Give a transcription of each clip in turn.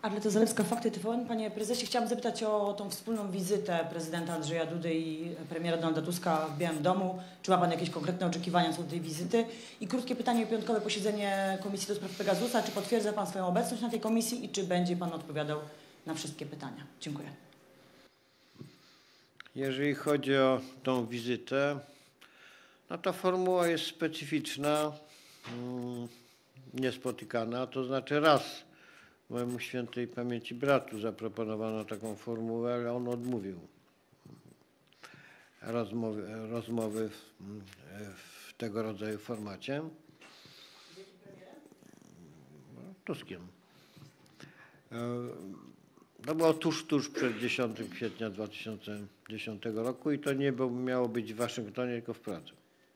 Arleta Zalewska, Fakty TVN. Panie prezesie, chciałam zapytać o tą wspólną wizytę prezydenta Andrzeja Dudy i premiera Donalda Tuska w Białym Domu. Czy ma pan jakieś konkretne oczekiwania co do tej wizyty? I krótkie pytanie o piątkowe posiedzenie Komisji do Spraw Pegasusa. Czy potwierdza pan swoją obecność na tej komisji i czy będzie pan odpowiadał na wszystkie pytania? Dziękuję. Jeżeli chodzi o tą wizytę, no to formuła jest specyficzna, niespotykana. To znaczy raz mojemu świętej pamięci bratu zaproponowano taką formułę, ale on odmówił rozmowy w tego rodzaju formacie. Tuskiem. To było tuż przed 10 kwietnia 2010 roku i to nie miało być w Waszyngtonie, tylko w Pradze.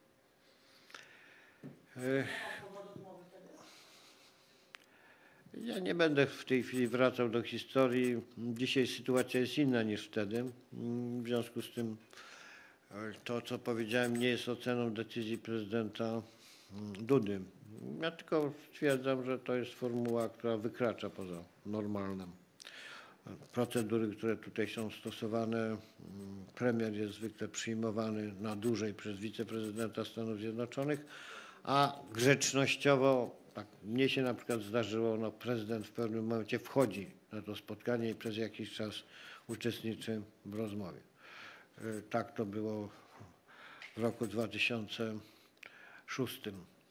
Ja nie będę w tej chwili wracał do historii. Dzisiaj sytuacja jest inna niż wtedy. W związku z tym to, co powiedziałem, nie jest oceną decyzji prezydenta Dudy. Ja tylko stwierdzam, że to jest formuła, która wykracza poza normalne procedury, które tutaj są stosowane. Premier jest zwykle przyjmowany na dłużej przez wiceprezydenta Stanów Zjednoczonych, a grzecznościowo, tak mnie się na przykład zdarzyło, no prezydent w pewnym momencie wchodzi na to spotkanie i przez jakiś czas uczestniczy w rozmowie. Tak to było w roku 2006.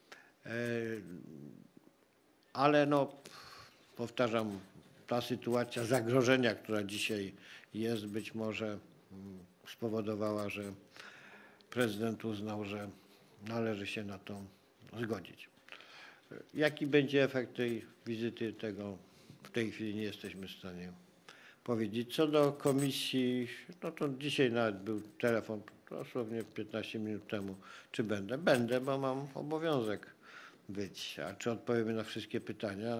Ale no, powtarzam, ta sytuacja zagrożenia, która dzisiaj jest, być może spowodowała, że prezydent uznał, że należy się na to zgodzić. Jaki będzie efekt tej wizyty, tego w tej chwili nie jesteśmy w stanie powiedzieć. Co do komisji, no to dzisiaj nawet był telefon, dosłownie 15 minut temu, czy będę. Będę, bo mam obowiązek być. A czy odpowiemy na wszystkie pytania?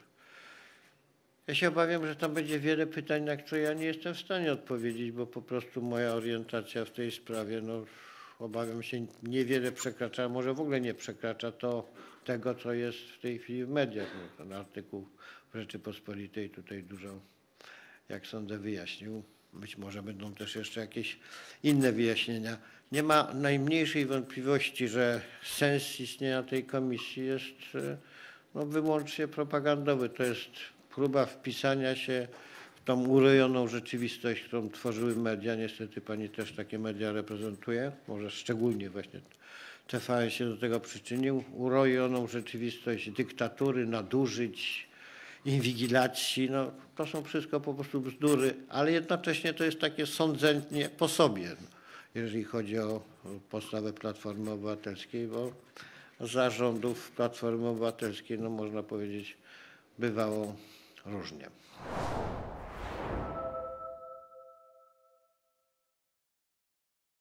Ja się obawiam, że tam będzie wiele pytań, na które ja nie jestem w stanie odpowiedzieć, bo po prostu moja orientacja w tej sprawie, no obawiam się, niewiele przekracza, może w ogóle nie przekracza tego, co jest w tej chwili w mediach. No, ten artykuł w Rzeczypospolitej tutaj dużo, jak sądzę, wyjaśnił. Być może będą też jeszcze jakieś inne wyjaśnienia. Nie ma najmniejszej wątpliwości, że sens istnienia tej komisji jest no, wyłącznie propagandowy. To jest próba wpisania się w tą urojoną rzeczywistość, którą tworzyły media. Niestety pani też takie media reprezentuje, może szczególnie właśnie TVN się do tego przyczynił. Urojoną rzeczywistość dyktatury, nadużyć, inwigilacji, no to są wszystko po prostu bzdury, ale jednocześnie to jest takie sądzenie po sobie, jeżeli chodzi o postawę Platformy Obywatelskiej, bo za rządów Platformy Obywatelskiej, no można powiedzieć, bywało różnie.